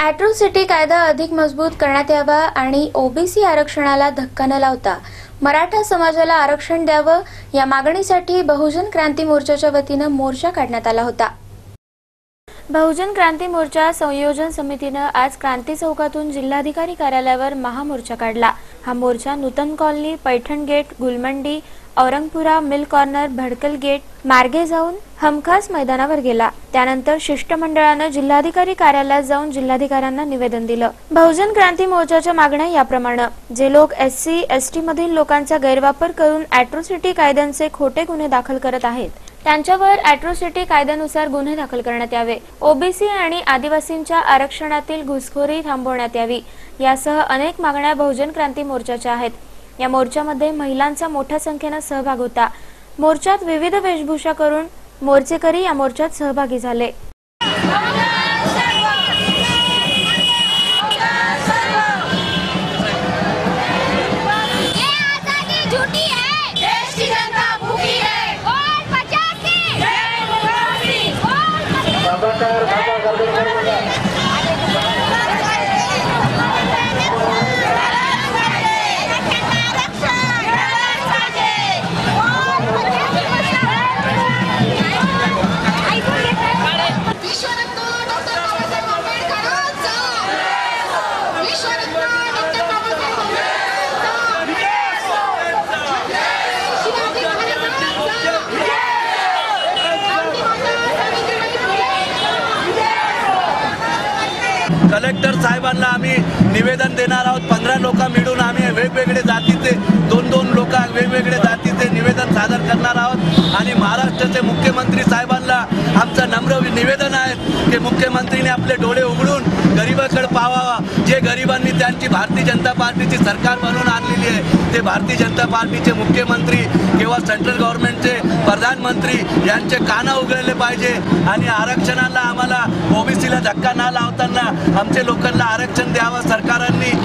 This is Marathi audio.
ॲट्रॉसिटी कायदा अधिक मजबूत करण्यात यावा आणि ओबीसी आरक्षणाला धक्का न लावता मराठा समाजाला आरक्षण द्यावं या मागणीसाठी बहुजन क्रांती मोर्चाच्या वतीनं मोर्चा काढण्यात आला होता। बहुजन क्रांती मोर्चा संयोजन समितीनं आज क्रांती चौकातून जिल्हाधिकारी कार्यालयावर महामोर्चा काढला। हा मोर्चा Nutan colony, Paithan gate, Gulmandi, Aurangpura, mill corner, Bhadkal gate मार्गे जाऊन हमखास मैदानावर गेला। त्यानंतर शिष्टमंडळानं जिल्हाधिकारी कार्यालयात जाऊन जिल्हाधिकाऱ्यांना निवेदन दिलं। बहुजन क्रांती मोर्चाच्या मागण्या याप्रमाणे: जे लोक एससी एसटी मधील लोकांचा गैरवापर करून ॲट्रॉसिटी कायद्यांचे खोटे गुन्हे दाखल करत आहेत त्यांच्यावर ॲट्रॉसिटी कायद्यानुसार गुन्हे दाखल करण्यात यावे। ओबीसी आणि आदिवासींच्या आरक्षणातील घुसखोरी थांबवण्यात यावी यासह अनेक मागण्या बहुजन क्रांती मोर्चाच्या आहेत। या मोर्चामध्ये महिलांचा मोठ्या संख्येने सहभाग होता। मोर्चात विविध वेशभूषा करून मोर्चेकरी या मोर्चात सहभागी झाले। कलेक्टर साहेबांना आम्ही निवेदन देणार आहोत। 15 लोक मिळून आम्ही वेगवेगळे जातीचे दोन लोक वेगवेगळे जातीचे निवेदन सादर करणार आहोत आणि महाराष्ट्राचे मुख्यमंत्री साहेबांना आमचं नम्र निवेदन आहे की मुख्यमंत्रीने आपले डोळे उघडून गरिबाकडे पाहावा। जे गरिबांनी त्यांची भारतीय जनता पार्टीची सरकार बनवून आणलेली आहे ते भारतीय जनता पार्टीचे मुख्यमंत्री किंवा सेंट्रल गव्हर्नमेंटचे प्रधानमंत्री यांचे कान उघडले पाहिजे आणि आरक्षणाला आम्हाला ओबीसीला धक्का न लावताना आमच्या लोकांना आरक्षण द्यावं सरकारांनी।